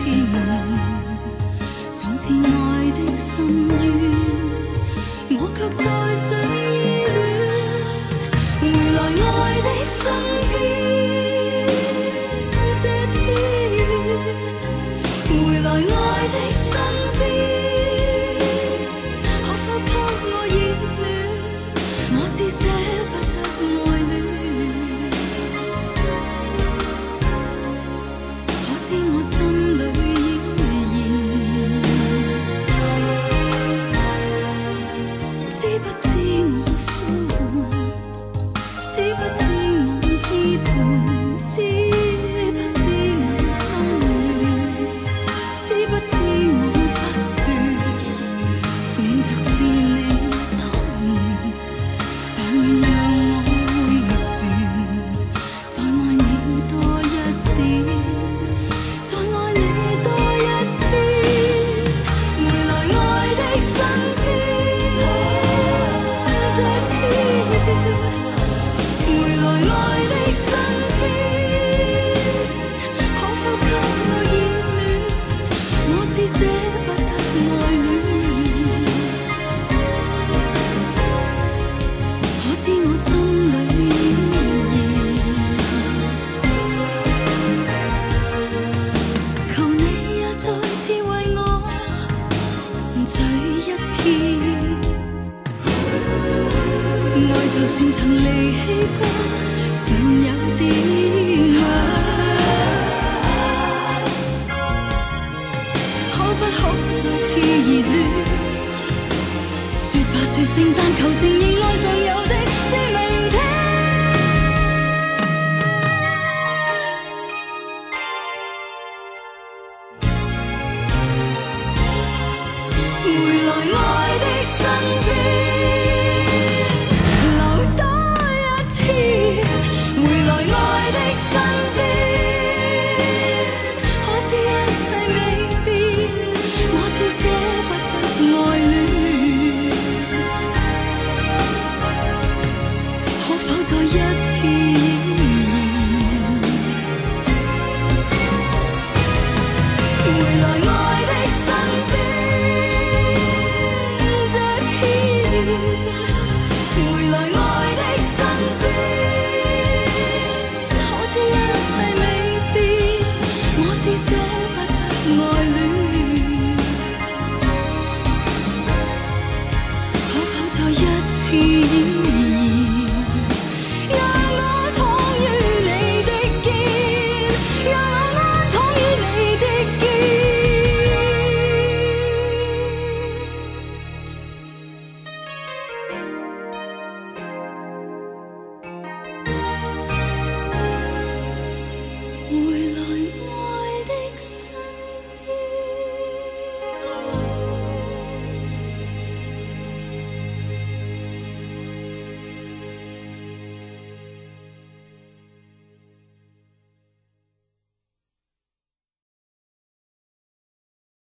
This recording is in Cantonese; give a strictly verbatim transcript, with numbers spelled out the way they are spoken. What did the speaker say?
天然。從前愛的深淵，我卻再想依戀。回來愛的身邊，這天，回來愛的身邊，可否給我熱暖？我是捨不得愛戀。可知我心裏依然，知不知我呼喚，知不知我依伴，知不知我心亂，知不知我不斷戀着是你當年，但願讓我回旋，再愛你多一點。再愛你多一天，回來愛的身邊，這天，回來愛的身邊，可否給我熱暖？我是捨不得愛戀，可知我心裏依然。求你也再次為我取一片，愛就算曾離棄過。